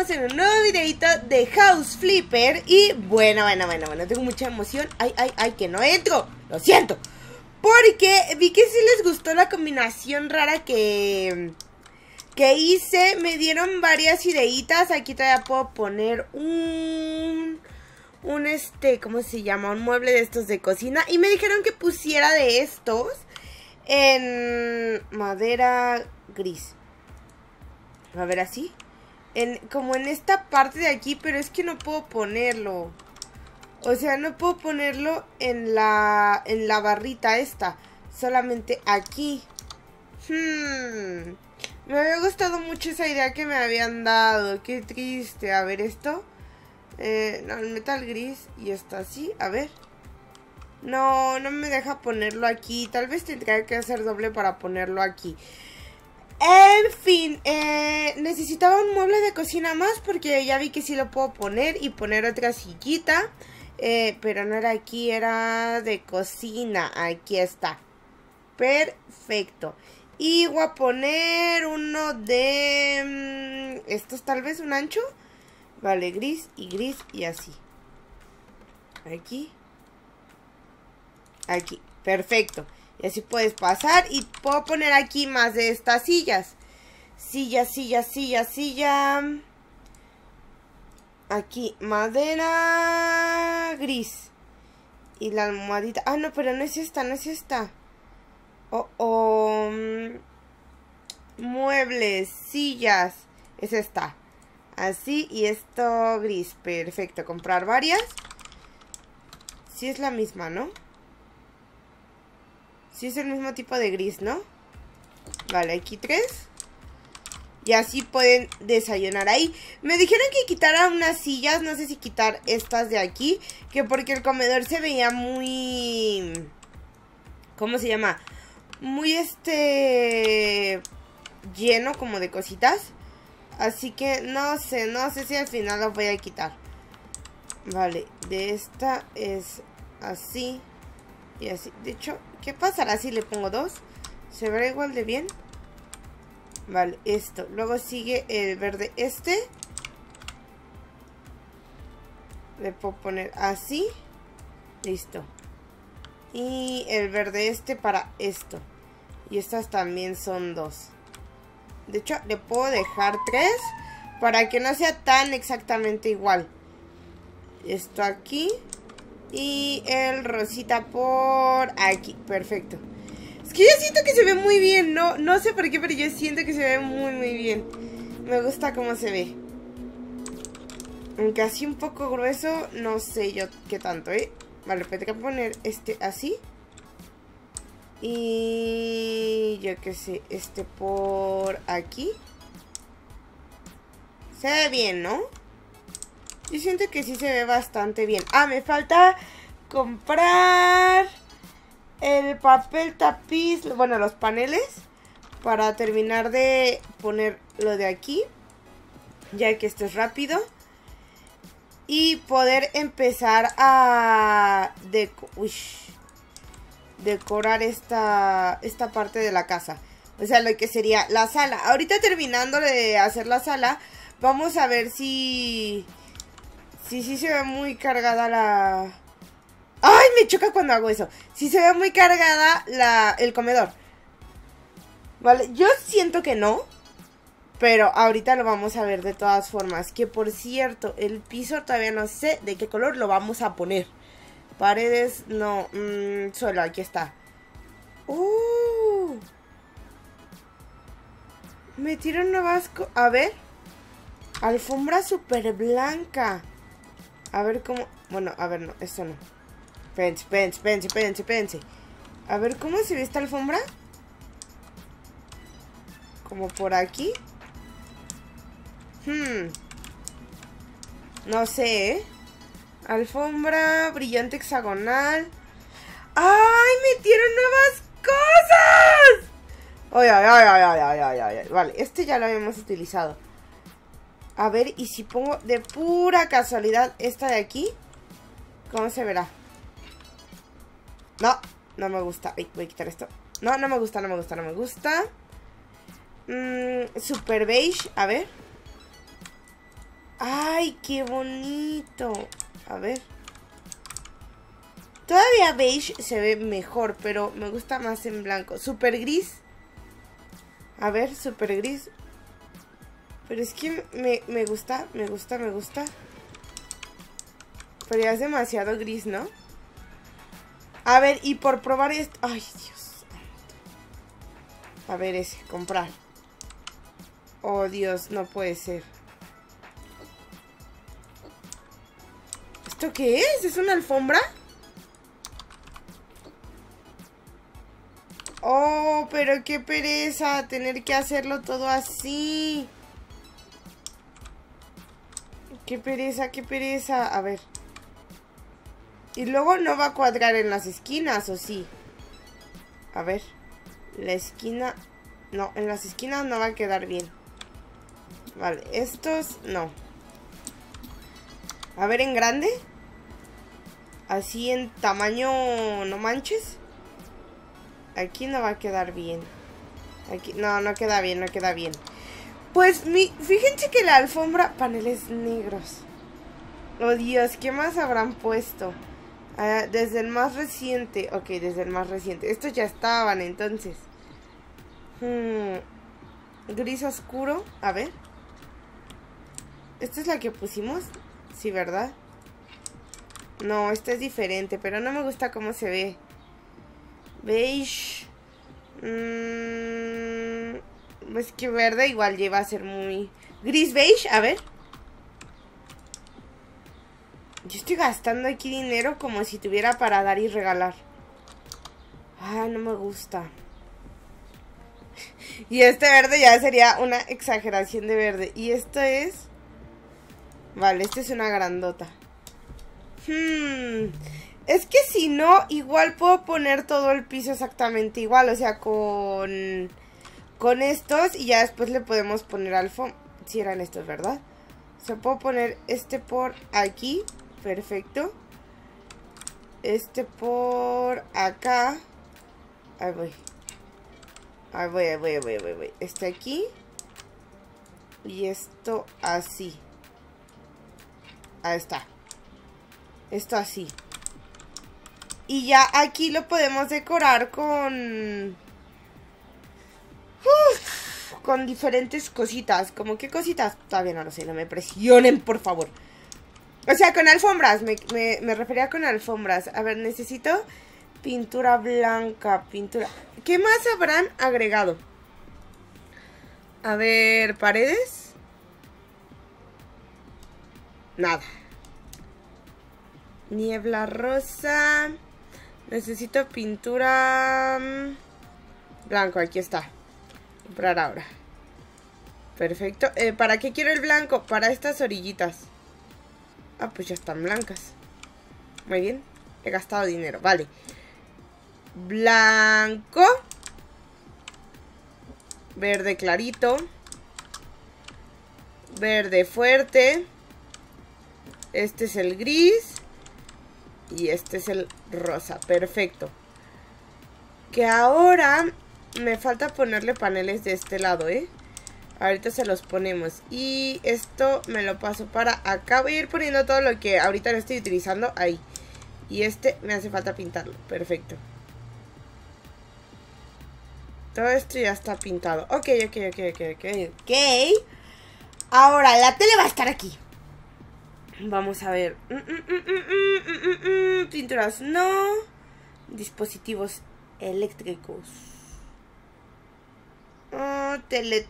estamos en un nuevo videito de House Flipper. Y bueno, tengo mucha emoción. Ay, que no entro, lo siento. Porque vi que sí les gustó la combinación rara que hice. Me dieron varias ideitas. Aquí todavía puedo poner ¿cómo se llama? Un mueble de estos de cocina. Y me dijeron que pusiera de estos en madera gris. A ver, así. Como en esta parte de aquí, pero es que no puedo ponerlo. O sea, no puedo ponerlo en la barrita esta. Solamente aquí. Me había gustado mucho esa idea que me habían dado. Qué triste. A ver, esto. No, el metal gris. Y esto así. A ver. No me deja ponerlo aquí. Tal vez tendría que hacer doble para ponerlo aquí. En fin, necesitaba un mueble de cocina más porque ya vi que sí lo puedo poner y poner otra sillita. Pero no era aquí, era de cocina. Aquí está. Perfecto. Y voy a poner uno de... estos tal vez, un ancho. Vale, gris y así. Aquí. Aquí, perfecto. Y así puedes pasar y puedo poner aquí más de estas sillas. Silla. Aquí, madera gris. Y la almohadita. Ah, no, pero no es esta. Muebles, sillas. Es esta. Así y esto gris. Perfecto, comprar varias. Sí es la misma, ¿no? Sí es el mismo tipo de gris, ¿no? Vale, aquí 3. Y así pueden desayunar ahí. Me dijeron que quitara unas sillas. No sé si quitar estas de aquí. Que porque el comedor se veía muy... ¿cómo se llama? Muy lleno como de cositas. Así que no sé si al final lo voy a quitar. Vale, de esta es así. Y así, de hecho, ¿qué pasará si le pongo 2? ¿Se verá igual de bien? Vale, esto. Luego sigue el verde Le puedo poner así. Listo. Y el verde para esto. Y estas también son 2. De hecho, le puedo dejar 3 para que no sea tan exactamente igual. Esto aquí. Y el rosita por aquí. Perfecto. Es que yo siento que se ve muy bien. No sé por qué, pero yo siento que se ve muy bien. Me gusta cómo se ve. Aunque así un poco grueso, no sé yo qué tanto, Vale, pues tengo que poner así. Y yo qué sé, por aquí. Se ve bien, ¿no? Yo siento que sí se ve bastante bien. Ah, me falta comprar el papel tapiz, bueno, los paneles, para terminar de poner lo de aquí, ya que esto es rápido. Y poder empezar a decorar esta parte de la casa. O sea, lo que sería la sala. Ahorita terminando de hacer la sala, vamos a ver si se ve muy cargada la... ¡Ay! Me choca cuando hago eso. Si se ve muy cargada el comedor. Vale, yo siento que no. Pero ahorita lo vamos a ver de todas formas. Que por cierto, el piso todavía no sé de qué color lo vamos a poner. Paredes, no. Suelo, aquí está. Metieron nuevas... a ver. Alfombra súper blanca. A ver cómo... bueno, a ver, no, esto no. Pense. A ver, ¿cómo se ve esta alfombra? Como por aquí. No sé, Alfombra brillante hexagonal. ¡Ay! ¡Metieron nuevas cosas! ¡Ay! Vale, ya lo habíamos utilizado. A ver, y si pongo de pura casualidad esta de aquí, ¿cómo se verá? No me gusta. Ay, voy a quitar esto. No me gusta. Super beige, a ver. ¡Ay, qué bonito! A ver. Todavía beige se ve mejor, pero me gusta más en blanco. Super gris. A ver, super gris. Pero es que me gusta. Pero ya es demasiado gris, ¿no? A ver, y por probar esto... ¡Ay, Dios! A ver ese, comprar. Oh, Dios, no puede ser. ¿Esto qué es? ¿Es una alfombra? Oh, pero qué pereza tener que hacerlo todo así. Qué pereza, qué pereza. A ver. Y luego no va a cuadrar en las esquinas, ¿o sí? A ver. La esquina... No, en las esquinas no va a quedar bien. Vale, estos no. A ver, en grande. Así en tamaño... No manches. Aquí no va a quedar bien. Aquí, no queda bien, no queda bien. Pues, fíjense que la alfombra... Paneles negros. Oh, Dios, ¿qué más habrán puesto? Desde el más reciente. Ok, desde el más reciente. Estos ya estaban, entonces. Gris oscuro. A ver. ¿Esta es la que pusimos? Sí, ¿verdad? No, esta es diferente, pero no me gusta cómo se ve. Beige. Es que verde igual lleva a ser muy... Gris beige, a ver. Yo estoy gastando aquí dinero como si tuviera para dar y regalar. Ah, no me gusta. Y este verde ya sería una exageración de verde. Y esto es... Vale, esta es una grandota. Es que si no, igual puedo poner todo el piso exactamente igual. O sea, con estos y ya después le podemos poner alfombra. Si eran estos, ¿verdad? O sea, puedo poner este por aquí. Perfecto. Este por acá. Ahí voy. Ahí voy. Este aquí. Y esto así. Ahí está. Esto así. Y ya aquí lo podemos decorar con... con diferentes cositas. ¿Cómo qué cositas? Todavía no lo sé, no me presionen, por favor. O sea, con alfombras. Me refería con alfombras. A ver, necesito pintura blanca. Pintura... ¿Qué más habrán agregado? A ver, paredes. Nada. Niebla rosa. Necesito pintura blanco, aquí está. Comprar ahora. Perfecto. ¿Para qué quiero el blanco? Para estas orillitas. Ah, pues ya están blancas. Muy bien. He gastado dinero, vale. Blanco. Verde clarito. Verde fuerte. Este es el gris. Y este es el rosa. Perfecto. Que ahora me falta ponerle paneles de este lado, ¿eh? Ahorita se los ponemos. Y esto me lo paso para acá. Voy a ir poniendo todo lo que ahorita no estoy utilizando ahí. Y este me hace falta pintarlo. Perfecto. Todo esto ya está pintado. Ok. Ahora la tele va a estar aquí. Vamos a ver. Pinturas no. Dispositivos eléctricos. Tele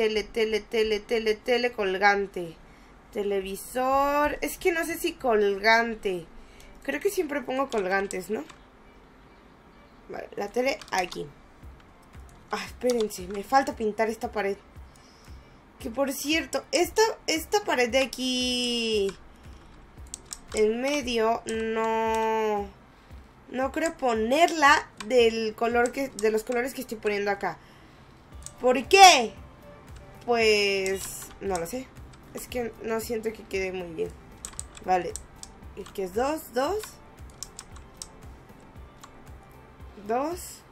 colgante. Televisor. Es que no sé si colgante. Creo que siempre pongo colgantes, ¿no? Vale, la tele aquí. Ah, espérense, me falta pintar esta pared. Que por cierto, esta pared de aquí en medio no creo ponerla del color de los colores que estoy poniendo acá. ¿Por qué? Pues no lo sé. Es que no siento que quede muy bien. Vale. ¿Y qué es 2?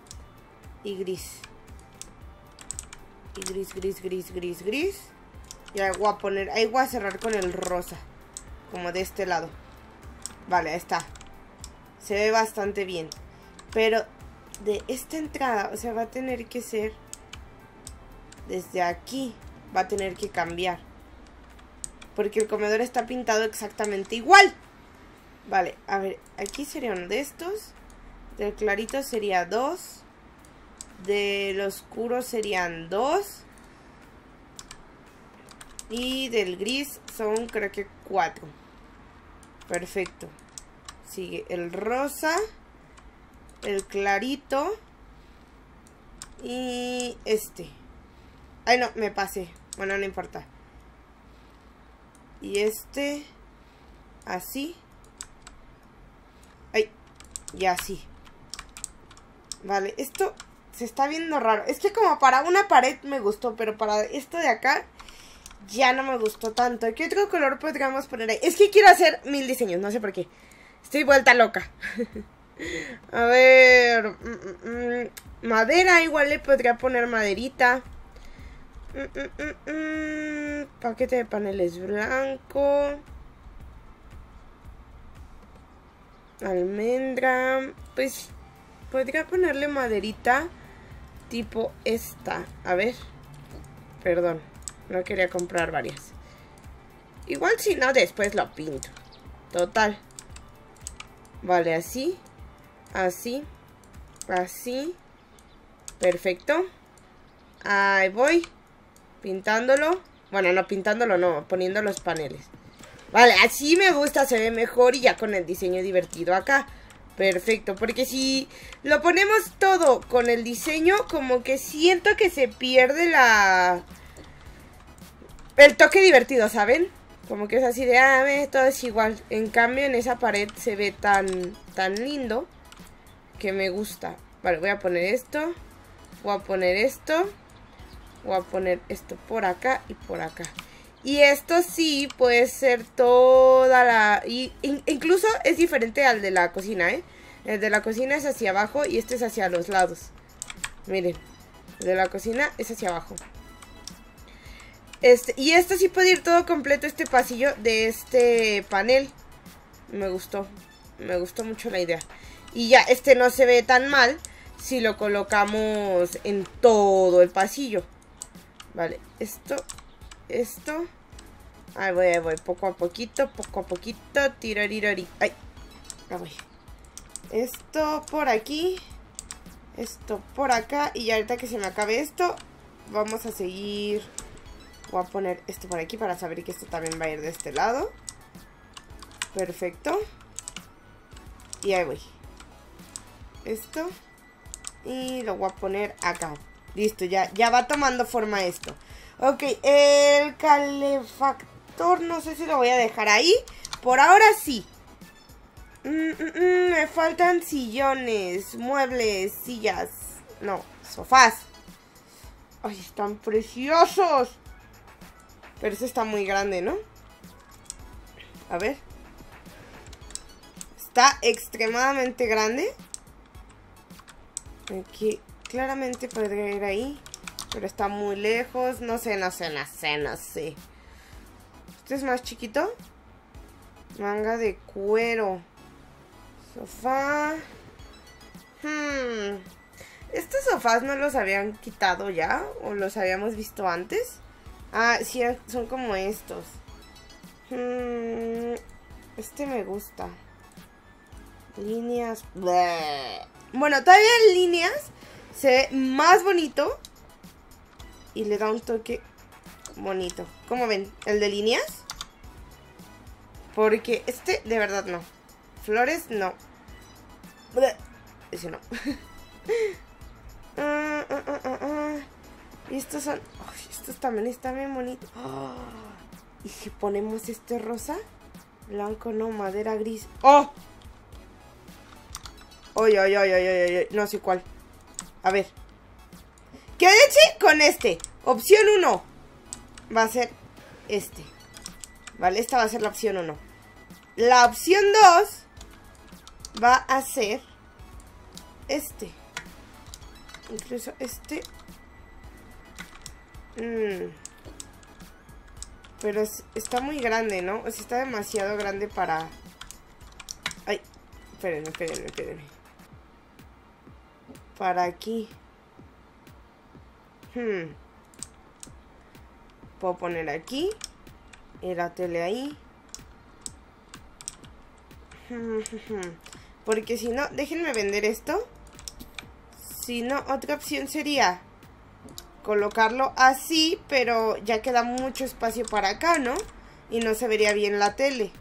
Y gris. Y gris. Ya voy a poner, ahí voy a cerrar con el rosa. Como de este lado. Vale, ahí está. Se ve bastante bien. Pero de esta entrada, o sea, va a tener que ser desde aquí. Va a tener que cambiar. Porque el comedor está pintado exactamente igual. Vale, a ver, aquí sería uno de estos. Del clarito sería 2. Del oscuro serían 2. Y del gris son creo que 4. Perfecto. Sigue el rosa. El clarito. Y este. Ay no, me pasé. Bueno, no importa. Y este. Así. Ay. Y así. Vale, esto se está viendo raro. Es que como para una pared me gustó, pero para esto de acá ya no me gustó tanto. ¿Qué otro color podríamos poner ahí? Es que quiero hacer 1000 diseños, no sé por qué. Estoy vuelta loca. A ver. Madera, igual le podría poner maderita. Paquete de paneles blanco. Almendra. Pues podría ponerle maderita tipo esta. A ver. Perdón, no quería comprar varias. Igual si no, después lo pinto. Total. Vale, así. Así. Así. Perfecto. Ahí voy. Pintándolo. Bueno, no pintándolo, no. Poniendo los paneles. Vale, así me gusta, se ve mejor. Y ya con el diseño divertido acá. Perfecto, porque si lo ponemos todo con el diseño, como que siento que se pierde el toque divertido, ¿saben? Como que es así de, todo es igual. En cambio, en esa pared se ve tan lindo que me gusta. Vale, voy a poner esto. Voy a poner esto. Voy a poner esto por acá y por acá. Y esto sí puede ser toda la... incluso es diferente al de la cocina, ¿eh? El de la cocina es hacia abajo y este es hacia los lados. Miren, el de la cocina es hacia abajo. Y esto sí puede ir todo completo, este pasillo de este panel. Me gustó mucho la idea. Y ya, este no se ve tan mal si lo colocamos en todo el pasillo. Vale, esto. Ahí voy, poco a poquito, tirarirari. Ay, ahí voy. Esto por aquí. Esto por acá. Y ahorita que se me acabe esto, vamos a seguir. Voy a poner esto por aquí para saber que esto también va a ir de este lado. Perfecto. Y ahí voy. Esto. Y lo voy a poner acá. Listo, ya va tomando forma esto. Ok, el calefactor no sé si lo voy a dejar ahí. Por ahora sí. Me faltan sillones, muebles, sillas. No, sofás. Ay, están preciosos. Pero este está muy grande, ¿no? A ver. Está extremadamente grande. Aquí claramente podría ir ahí. Pero está muy lejos. No sé. Este es más chiquito. Manga de cuero. Sofá. ¿Estos sofás no los habían quitado ya? ¿O los habíamos visto antes? Ah, sí, son como estos. Este me gusta. Líneas. Bleh. Bueno, todavía en líneas se ve más bonito. Y le da un toque bonito. ¿Cómo ven? ¿El de líneas? Porque este de verdad no. Flores no. Bleh. Ese no. Y estos son... Ay, estos también están bien bonitos. Oh. ¿Y si ponemos este rosa? Blanco no, madera gris. ¡Oh! Ay. No sé cuál. A ver. Quédense con este. Opción 1 va a ser este. Vale, esta va a ser la opción 1. La opción 2 va a ser este. Incluso este. Pero está muy grande, ¿no? O sea, está demasiado grande para... Ay, espérenme. Para aquí. Puedo poner aquí. Y la tele ahí. Porque si no, déjenme vender esto. Si no, otra opción sería colocarlo así, pero ya queda mucho espacio para acá, ¿no? Y no se vería bien la tele.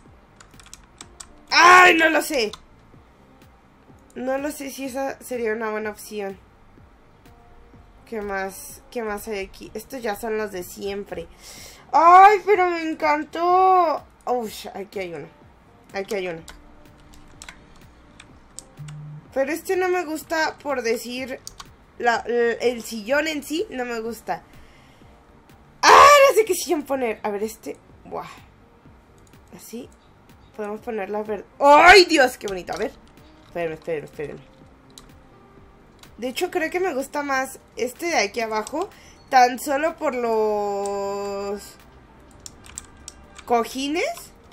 ¡Ay, no lo sé! No lo sé si esa sería una buena opción. ¿Qué más? ¿Qué más hay aquí? Estos ya son los de siempre. ¡Ay, pero me encantó! Uy, aquí hay uno. Aquí hay uno. Pero este no me gusta por decir... el sillón en sí no me gusta. ¡Ah! No sé qué sillón poner. A ver, este... ¡Buah! Así. Podemos ponerla verde. ¡Ay, Dios! ¡Qué bonito! A ver. Espérenme. De hecho, creo que me gusta más este de aquí abajo. Tan solo por los... cojines.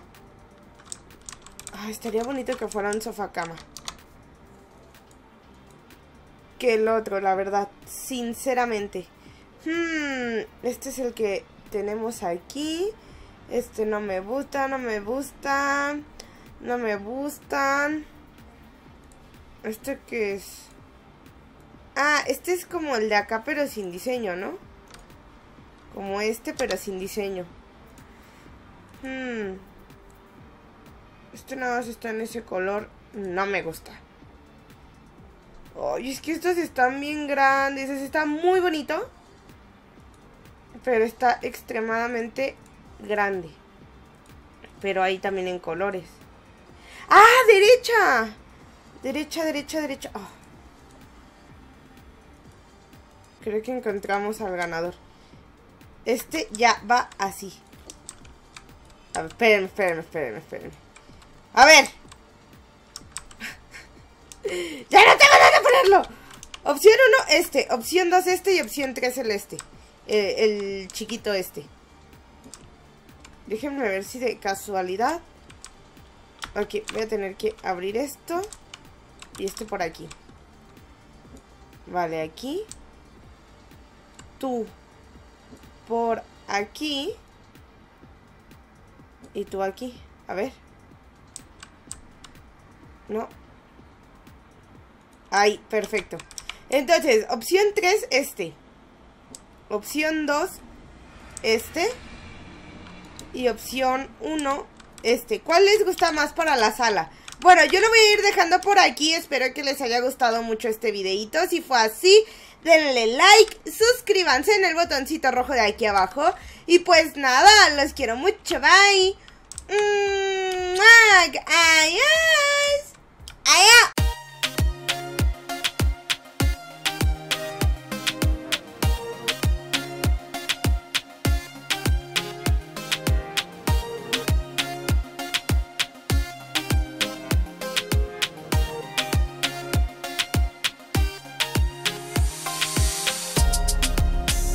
Ah, estaría bonito que fuera un sofá cama. Que el otro, la verdad, sinceramente. Este es el que tenemos aquí. Este no me gusta, no me gustan. ¿Este qué es? Ah, este es como el de acá, pero sin diseño, ¿no? Como este, pero sin diseño. Este nada más está en ese color. No me gusta. Ay, es que estos están bien grandes. Este está muy bonito, pero está extremadamente grande. Pero ahí también en colores. ¡Ah! ¡Derecha! Derecha. Oh. Creo que encontramos al ganador. Este ya va así. A ver, espérenme. A ver. ¡Ya no tengo dónde ponerlo! Opción 1, este. Opción 2, este. Y opción 3, el este. El chiquito este. Déjenme ver si de casualidad. Ok, voy a tener que abrir esto. Y este por aquí. Vale, aquí. Tú por aquí. Y tú aquí. A ver. No. Ahí, perfecto. Entonces, opción 3, este. Opción 2, este. Y opción 1, este. ¿Cuál les gusta más para la sala? Bueno, yo lo voy a ir dejando por aquí. Espero que les haya gustado mucho este videito. Si fue así, denle like, suscríbanse en el botoncito rojo de aquí abajo. Y pues nada, los quiero mucho. Bye. Adiós.